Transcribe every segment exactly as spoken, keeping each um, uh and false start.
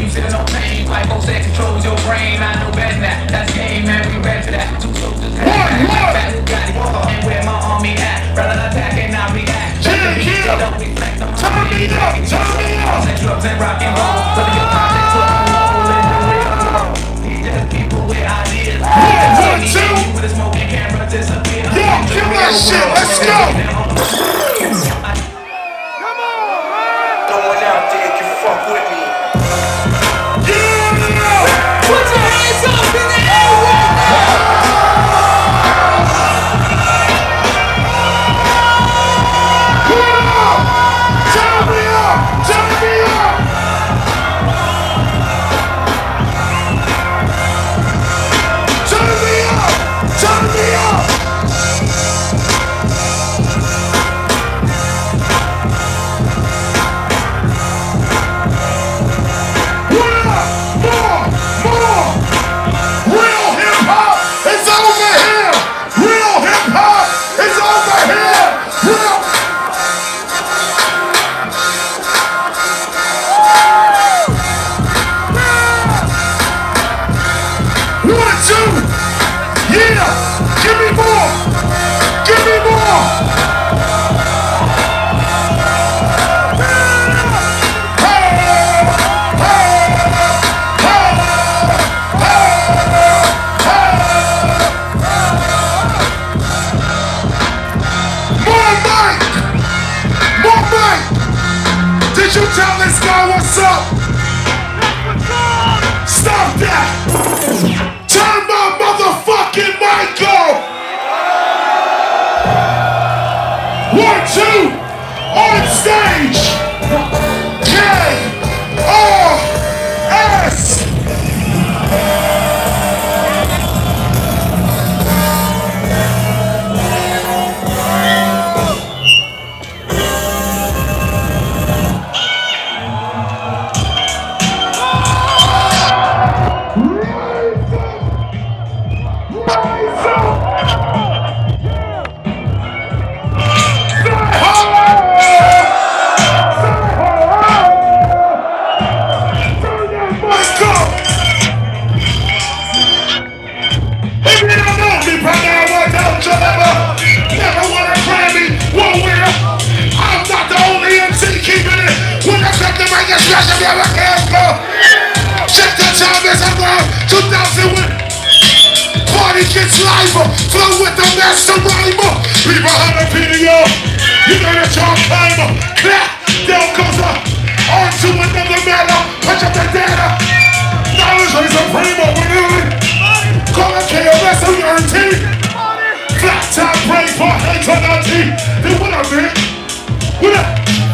you feel no pain. Like oh, sex controls your brain. I know better that. That's game, man. We ready for that. Two soldiers, and where my army at? Rather attack and not react. Chill, chill. Turn me up, turn me up. Drugs and rock and roll. But your project took a hole in the real. These just people with ideas. One, two. With a smoking camera disappear. Yo, kill that shit. Let's go. Come on, man. Going out there, you fuck with me. Yeah. Put your hands up in the air right now. Turn me up, turn me up. Turn me up, turn me up. More, more, more. Real hip hop is over here. Real hip hop is over here. Real. One, two, yeah, give me more, give me more. Hey, hey, hey, hey, hey. More mic, more mic. Did you tell this guy what's up? Stop that. Turn my motherfucking mic off! One, two, on stage! K R S! Check the time as I'm on two thousand one. Party gets liver, flow with the master rhymer. Leave a hundred video, you know that y'all climber. Clap, down goes up, on to another matter. Punch up the data. Knowledge is a primo, we're doing. Call it K R S on your team. Flat top brain for hands on our team. Then what up, man? What up?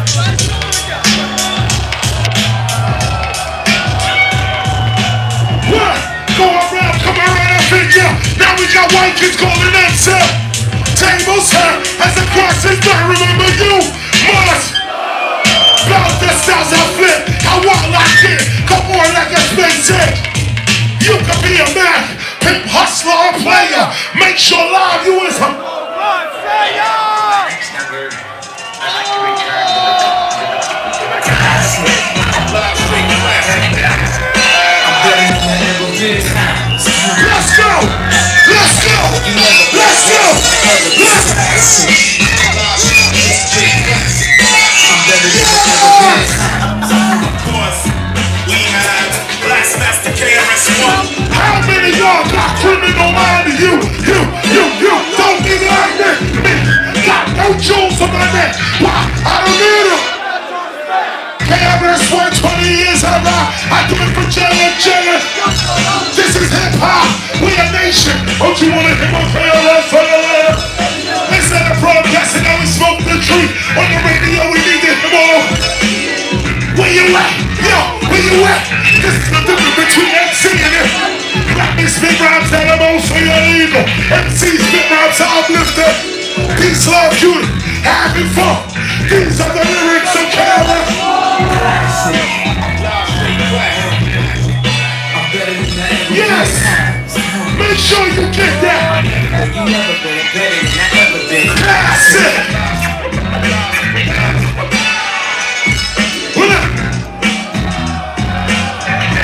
Go around, come around and figure. Now we got white kids calling answer. Tables here as the crosses don't remember you must. Bounce the styles I flip. I walk like it, come on like a spaceship. You can be a man, pimp, hustler, or player. Make sure live you is a Thanks, Nugger. I'd like to return to the classic. Let's go! Let's go! Let's go! Let's go! Of course, we have Blastmaster K R S One. How many of y'all got criminal mind to you? You, you, you, don't be like me! Me, got no jewels on my neck. Why? I don't need them! K R S One, twenty years I rock. I do it for jail and jail. This is hip hop. We a nation. Don't you wanna hear my K R S on the left? Instead of broadcasting, now we smoke the tree. On the radio, we need to hear more. Where you at? Yo, where you at? This is the difference between M C and it. Rapping spit rhymes that I'm also your evil. M C spit rhymes are uplifted. Peace, love, unity, having fun. These are the lyrics of K R S. Yes! Make sure you get that! Classic! What up?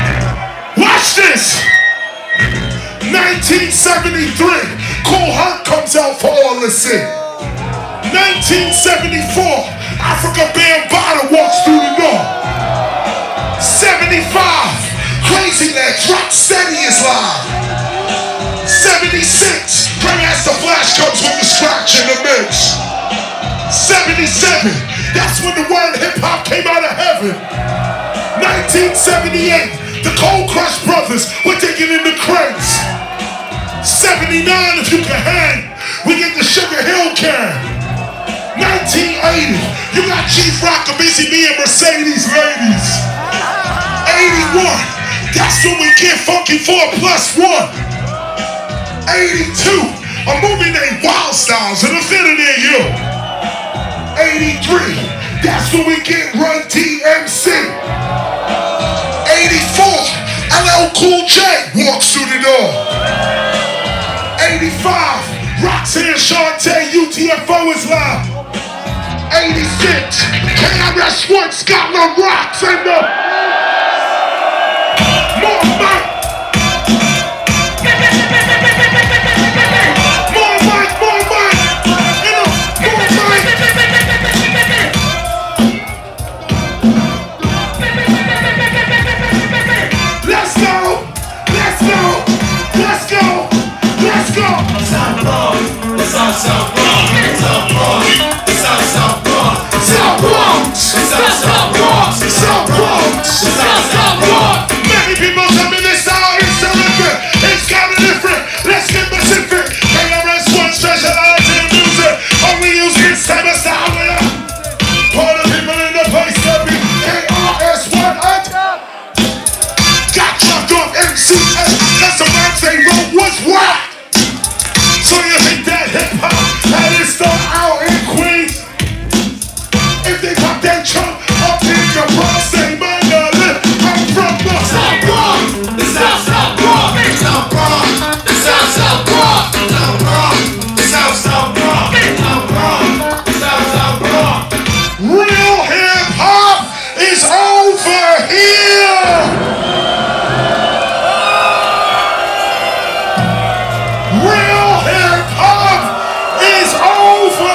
nineteen seventy-three, Kool Herc comes out for all to see. nineteen seventy-four, Africa Bambaataa walks through the door. seventy-five, Crazy Legs, Rocksteady is live. seventy-six, Grandmaster Flash comes with the scratch in the mix. seventy-seven, that's when the word hip-hop came out of heaven. nineteen seventy-eight, the Cold Crush Brothers were digging in the crates. seventy-nine, if you can hang, we get the Sugar Hill can. nineteen eighty, you got Chief Rock, Busy Bee, and Mercedes ladies. eighty-one, that's when we get Funky four plus one. eighty-two, a movie named Wild Styles, an affinity near you. eighty-three, that's when we get Run D M C. eighty-four, L L Cool J walks through the door. eighty-five, Roxanne Shante, U T F O is live. eighty-six, K R S One, Scotland rocks and the more mic. More mic, more mic. And a more mic. Let's go, let's go, let's go, let's go. South Bronx, the South South Bronx, South Bronx, the South South Bronx, South Bronx, the South South Bronx, South Bronx, the South South Bronx. Many people tell me this sound is so different. It's kind of different. Let's get specific. K R S One specializes in music. Only use this type of sound. All the people in the place love me. K R S One up. Got dropped off M C S. Cause the raps they wrote was whack. So you think that hip hop had it start out in Queens? If they pop that trunk up in the Bronx, they might not live. I'm from the South Bronx. The South South Bronx, South Bronx, the South South Bronx, South Bronx, the South South Bronx, South Bronx, the South South Bronx. Real hip hop is over here. Real hip hop is over.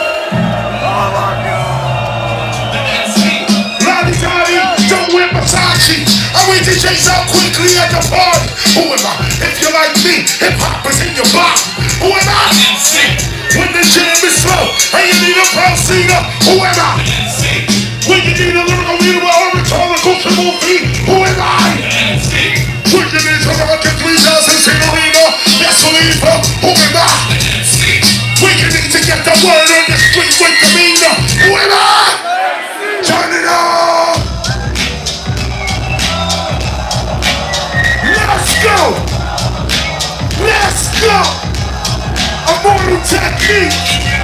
Lottie Dottie, don't wear Versace. I wait to chase out quickly at the party. Who am I? If you like me, hip hop is in your body. Who am I? When the jam is slow and you need a proceeder, who am I? When you need a lyrical leader or a rhetorical triple beat, who am I? When you need to rock a three thousand seat arena, that's a leader, who am I? When you need to get the word on the street with the meaner, who am I? Turn it on! Let's go! Let's go! Immortal Technique!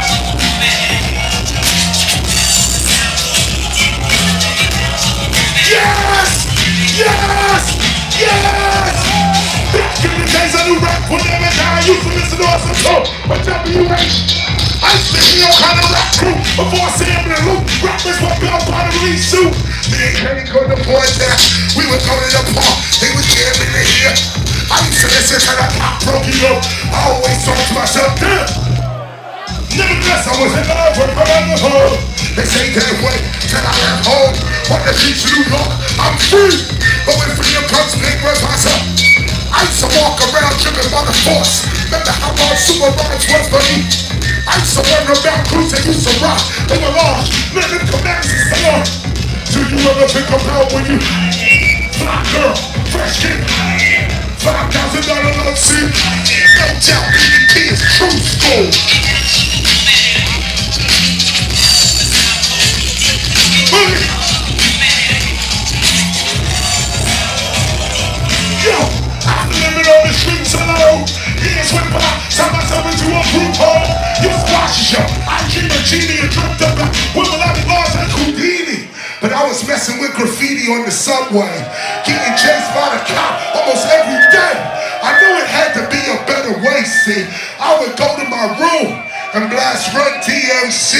Yes! Yes! Yes! Back in the days I knew rap would never die. I used to listen to awesome talk on W H. I used to hear all kind of rap crew before Sam and Luke. Rappers were built by the release suit. They ain't ready to the point that we were going to the park. They was jamming in here. I used to listen to that pop broke you up. I always thought to myself, damn. Nevertheless, I was in love with my other home. They say that way till I left home. On the streets of New York, I'm free. But when freedom comes, big where's myself? I used to walk around driven by the force. Remember how hard super rides was for me? I used to wonder about crews that used to rock. They were large, living commands and so on. Do you ever think about when you fly girl, fresh kid, five thousand dollar love scene? No doubt, B B T is true school. Boogie. Yo, I'm living on the streets alone. Years went by, turned myself into a group home. You squashes yo, I dream a genie and dreamt about with a lot of laws and Houdini. But I was messing with graffiti on the subway, getting chased by the cop almost every day. I knew it had to be a better way, see. I would go to my room and blast Run D M C.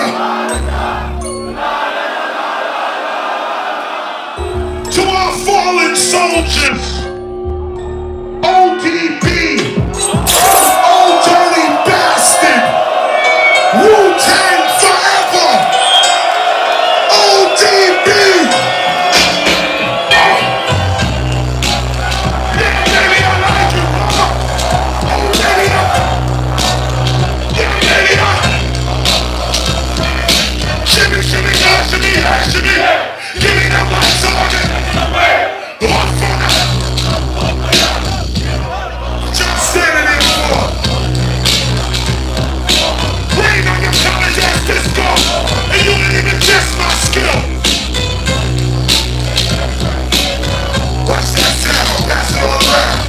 To our fallen soldiers, O D B, oh dirty bastard, Wu-Tang forever, O D B. Oh. Yeah, baby, I like you, mama. Oh, baby, I- yeah, baby, I- shimmy, shimmy, yeah, shimmy, yeah, shimmy, yeah. Give me that light so I can walk for that. Just standing in for. Rain on your college ass disco, and you didn't even test my skill. Watch that sound, pass it all around.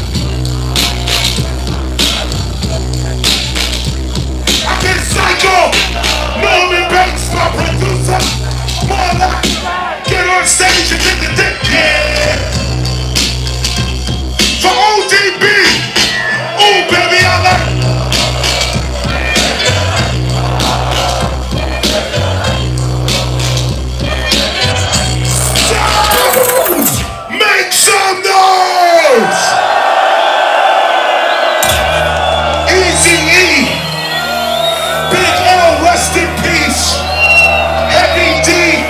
I get psycho. Norman Bates, my producer. More like. Get on stage and get the dick, yeah. For O D B, ooh, baby, I like. Sounds! Make some noise! Easy-E, Big L, rest in peace. Heavy D.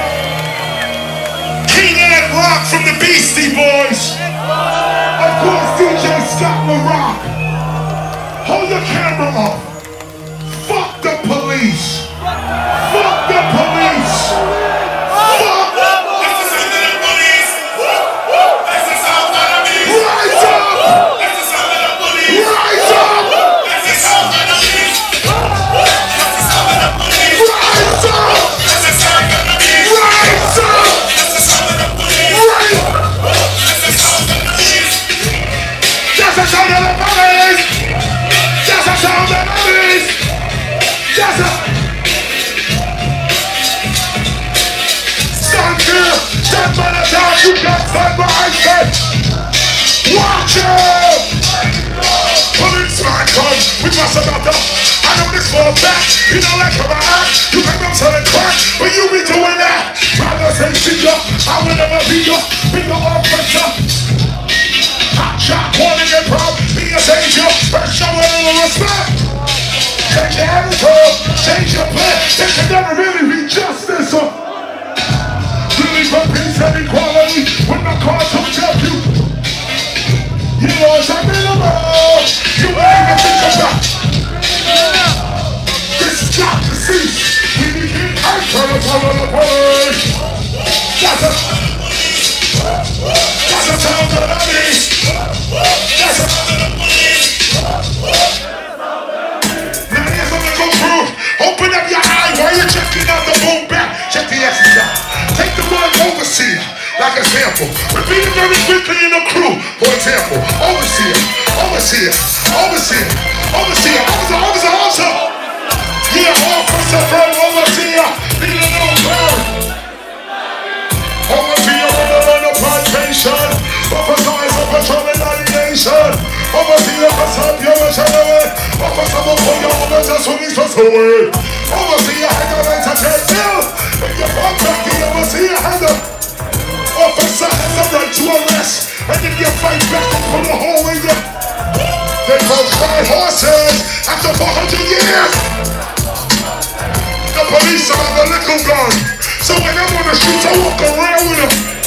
Rock from the Beastie Boys. Of course, D J Scott LaRock. Hold your camera up. Fuck the police. Fuck the police. Fuck. That's the sound of the police. That's the sound of the police. Rise up. That's the sound of the police. Rise up. That's the sound of the police. That's the sound of the police. Rise up. That's the sound of the police. Rise up. That's the sound of the police. Rise up. That's the sound of the police. That's the sound of the police. That's the sound of the police. That's the. Stand here. Stand by the time you can't stand behind me. Watch out. Policeman come. We must about to. I know this for a fact. You don't like my act. You think I'm selling crack, but you be doing that. Rather say see ya. I will never be your bigger officer. Hot shot, warning and proud. Be a danger. First show a little respect. Change your attitude. Change your plan. There can never really be justice. Or really for peace and equality. When my car told you. You know it's a minimum. You ain't even think about. This has got to cease. We begin our turn of the police. That's a. That's a sound of the police. That's a. Now here's what we go through. Open up your eye while you're checking out the boom back. Check the essence out. Take the word overseer. Like a sample, repeat it very quickly in a crew. For example, overseer, overseer, overseer, overseer, officer, officer, officer. Yeah, officer from overseer, need a little bird. Overseer on the plantation, officer is a patrolling navigation. Overseer for some you're a officer before your officer swinging for sword. Overseer, hang on, entertain you. If you contact the overseer, hang on. Officer has the right to arrest, and if you fight back, I'll put a hole in you. They both ride horses after four hundred years. The police are on the little gun, so when I'm on the streets, I walk around with them.